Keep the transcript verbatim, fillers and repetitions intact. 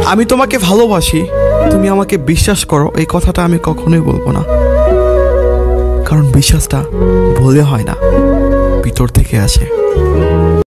আমি তোমাকে ভালোবাসি, তুমি আমাকে বিশ্বাস করো, এই কথাটা আমি কখনোই বলবো না। কারণ বিশ্বাসটা বলে হয় না, ভিতর থেকে আসে।